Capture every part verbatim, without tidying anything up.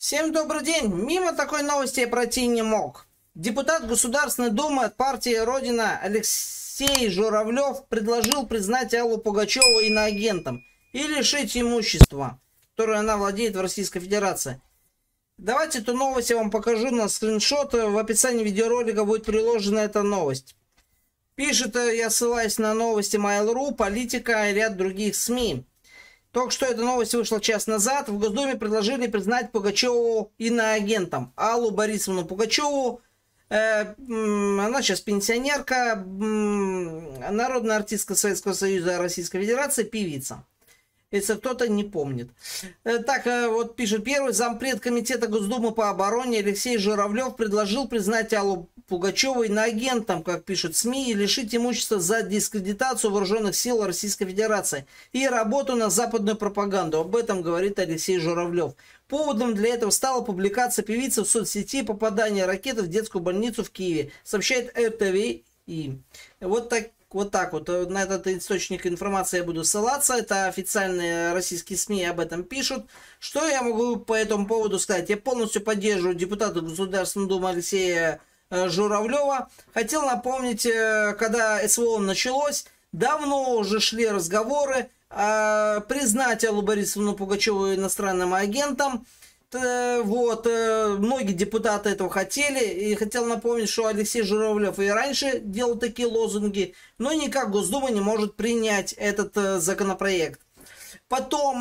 Всем добрый день. Мимо такой новости я пройти не мог. Депутат Государственной Думы от партии Родина Алексей Журавлев предложил признать Аллу Пугачеву иноагентом и лишить имущества, которое она владеет в Российской Федерации. Давайте эту новость я вам покажу на скриншот. В описании видеоролика будет приложена эта новость. Пишет, я ссылаюсь на новости Mail.ru, Политика и ряд других СМИ. Только что эта новость вышла час назад. В Госдуме предложили признать Пугачеву иноагентом. Аллу Борисовну Пугачеву, э, она сейчас пенсионерка, э, народная артистка Советского Союза Российской Федерации, певица. Если кто-то не помнит. Так, вот пишет первый зампред комитета Госдумы по обороне Алексей Журавлев предложил признать Аллу Пугачеву иноагентом, как пишут СМИ, и лишить имущества за дискредитацию вооруженных сил Российской Федерации и работу на западную пропаганду. Об этом говорит Алексей Журавлев. Поводом для этого стала публикация певицы в соцсети попадания ракеты в детскую больницу в Киеве, сообщает эр тэ вэ и. Вот так. Вот так вот, на этот источник информации я буду ссылаться, это официальные российские СМИ об этом пишут. Что я могу по этому поводу сказать? Я полностью поддерживаю депутата Государственной Думы Алексея Журавлева. Хотел напомнить, когда эс вэ о началось, давно уже шли разговоры о признать Аллу Борисовну Пугачеву иностранным агентом. Вот, многие депутаты этого хотели, и хотел напомнить, что Алексей Журавлев и раньше делал такие лозунги, но никак Госдума не может принять этот законопроект. Потом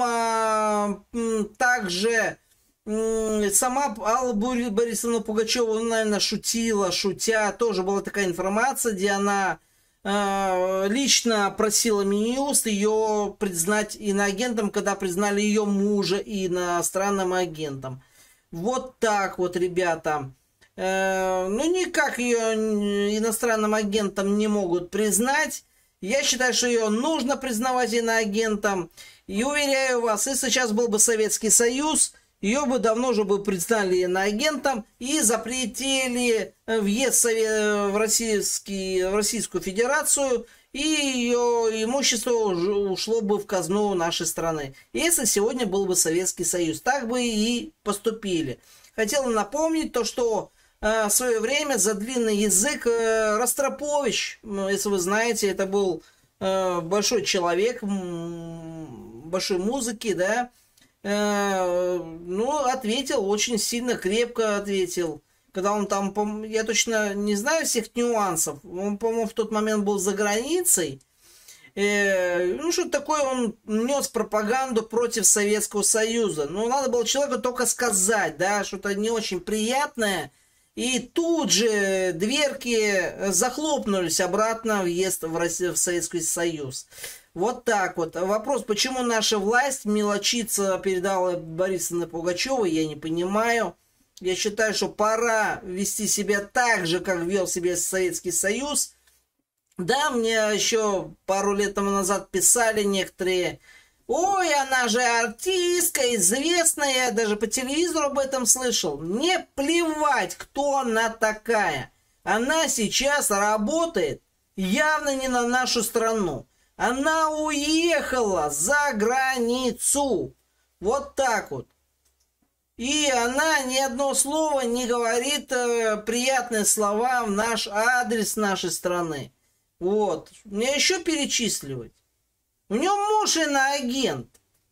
также сама Алла Борисовна Пугачева, наверное, шутила, шутя, тоже была такая информация, где она лично просила Минюст ее признать иноагентом, когда признали ее мужа иностранным агентом. Вот так вот, ребята. Ну, никак ее иностранным агентом не могут признать. Я считаю, что ее нужно признавать иноагентом. И уверяю вас, если сейчас был бы Советский Союз, ее бы давно уже бы признали иноагентом и запретили въезд в, российский, в Российскую Федерацию, и ее имущество ушло бы в казну нашей страны. Если сегодня был бы Советский Союз, так бы и поступили. Хотел напомнить то, что э, в свое время за длинный язык э, Ростропович, если вы знаете, это был э, большой человек, большой музыки, да, ну, ответил, очень сильно, крепко ответил. Когда он там, я точно не знаю всех нюансов, он, по-моему, в тот момент был за границей. Ну, что такое, он нес пропаганду против Советского Союза. Ну, надо было человеку только сказать, да, что-то не очень приятное. И тут же дверки захлопнулись обратно, въезд в, Россию, в Советский Союз. Вот так вот. Вопрос, почему наша власть мелочится перед Аллой Борисовной Пугачевой, я не понимаю. Я считаю, что пора вести себя так же, как вел себя Советский Союз. Да, мне еще пару лет тому назад писали некоторые: ой, она же артистка, известная, я даже по телевизору об этом слышал. Мне плевать, кто она такая. Она сейчас работает явно не на нашу страну. Она уехала за границу. Вот так вот. И она ни одно слово не говорит э, приятные слова в наш адрес нашей страны. Вот. Мне еще перечисливать. У нее муж иноагент.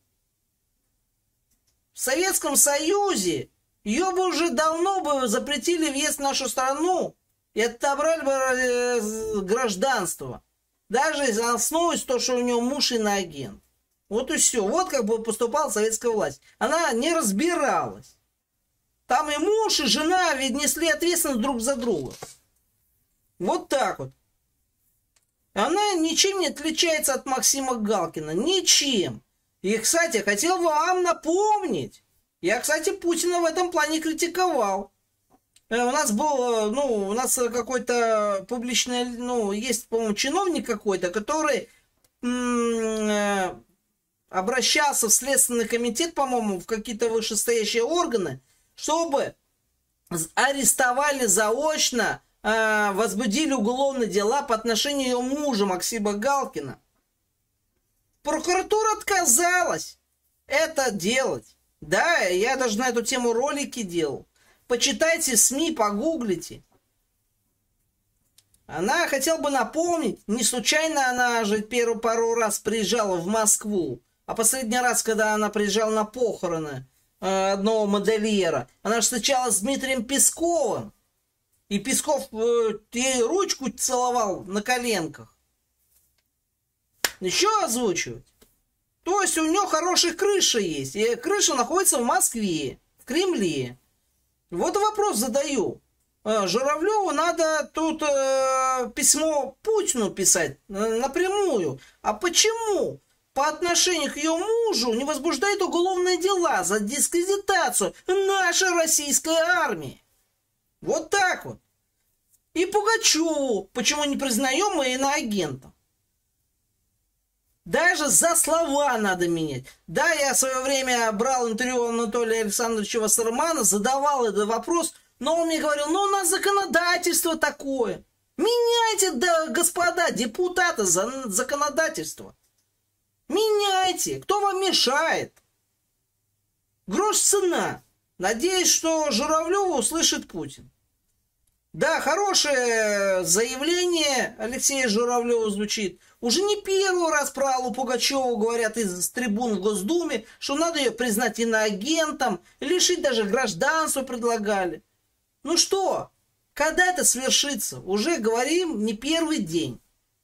В Советском Союзе ее бы уже давно бы запретили въезд в нашу страну и отобрали бы э, гражданство. Даже основываясь то, что у него муж иноагент. Вот и все. Вот как бы поступала советская власть. Она не разбиралась. Там и муж, и жена ведь несли ответственность друг за друга. Вот так вот. Она ничем не отличается от Максима Галкина. Ничем. И, кстати, хотел вам напомнить. Я, кстати, Путина в этом плане критиковал. У нас был, ну, у нас какой-то публичный, ну, есть, по-моему, чиновник какой-то, который м-м, обращался в Следственный комитет, по-моему, в какие-то вышестоящие органы, чтобы арестовали заочно, э, возбудили уголовные дела по отношению ее мужа Максима Галкина. Прокуратура отказалась это делать. Да, я даже на эту тему ролики делал. Почитайте СМИ, погуглите. Она хотела бы напомнить, не случайно она же первую пару раз приезжала в Москву, а последний раз, когда она приезжала на похороны э, одного модельера, она же встречалась с Дмитрием Песковым. И Песков э, ей ручку целовал на коленках. Еще озвучивать? То есть у нее хорошая крыша есть. И крыша находится в Москве, в Кремле. Вот вопрос задаю. Журавлеву надо тут э, письмо Путину писать э, напрямую. А почему по отношению к ее мужу не возбуждают уголовные дела за дискредитацию нашей российской армии? Вот так вот. И Пугачеву почему не признаем иноагентом? Даже за слова надо менять. Да, я в свое время брал интервью Анатолия Александровича Вассермана, задавал этот вопрос, но он мне говорил, ну у нас законодательство такое. Меняйте, да, господа депутаты, за законодательство. Меняйте. Кто вам мешает? Грош цена. Надеюсь, что Журавлева услышит Путин. Да, хорошее заявление Алексея Журавлева звучит. Уже не первый раз про Аллу Пугачеву говорят из трибун в Госдуме, что надо ее признать иноагентом, лишить даже гражданства предлагали. Ну что, когда это свершится? Уже говорим не первый день.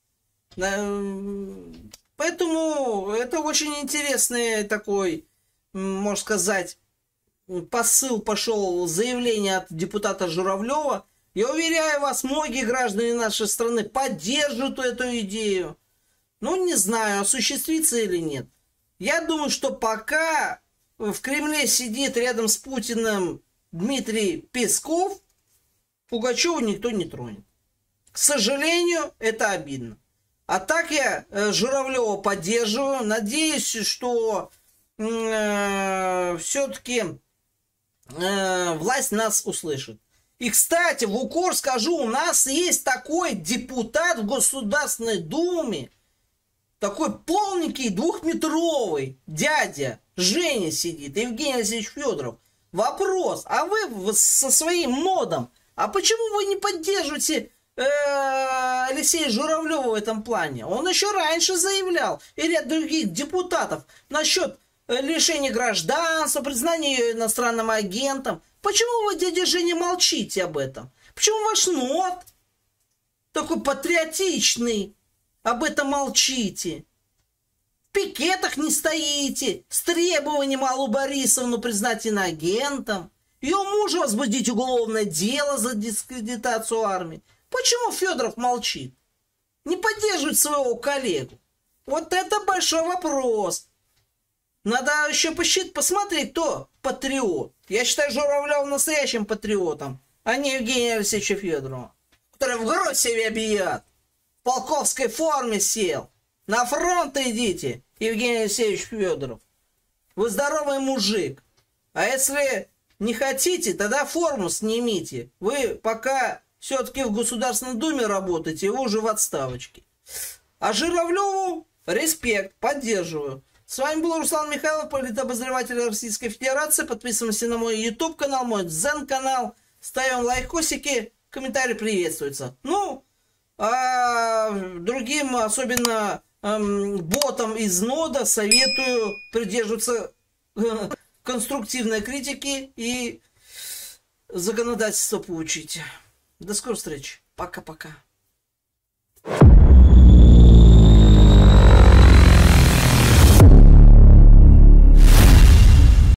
Поэтому это очень интересный такой, можно сказать, посыл пошел, заявление от депутата Журавлева. Я уверяю вас, многие граждане нашей страны поддерживают эту идею. Ну, не знаю, осуществится или нет. Я думаю, что пока в Кремле сидит рядом с Путиным Дмитрий Песков, Пугачеву никто не тронет. К сожалению, это обидно. А так я э, Журавлева поддерживаю. Надеюсь, что э, все-таки э, власть нас услышит. И, кстати, в укор скажу, у нас есть такой депутат в Государственной Думе, такой полненький, двухметровый дядя Женя сидит, Евгений Алексеевич Федоров. Вопрос, а вы со своим модом, а почему вы не поддерживаете э, Алексея Журавлева в этом плане? Он еще раньше заявлял, и ряд других депутатов, насчет лишения гражданства, признания ее иностранным агентом. Почему вы, дядя Женя, молчите об этом? Почему ваш мод такой патриотичный? Об этом молчите. В пикетах не стоите с требованием Аллу Борисовну признать иноагентом. Ее мужа возбудить уголовное дело за дискредитацию армии. Почему Федоров молчит? Не поддерживает своего коллегу. Вот это большой вопрос. Надо еще посчитать, посмотреть, кто патриот. Я считаю Журавлева настоящим патриотом, а не Евгения Алексеевича Федорова, который в грудь себе бьет. В полковской форме сел. На фронт идите, Евгений Алексеевич Федоров. Вы здоровый мужик. А если не хотите, тогда форму снимите. Вы пока все-таки в Государственной Думе работаете, вы уже в отставочке. А Журавлеву респект, поддерживаю. С вами был Руслан Михайлов, политобозреватель Российской Федерации. Подписываемся на мой YouTube канал, мой Дзен канал. Ставим лайкосики, комментарии приветствуются. Ну, а другим, особенно эм, ботам из нода, советую придерживаться э, конструктивной критики и законодательство поучить. До скорой встречи. Пока-пока.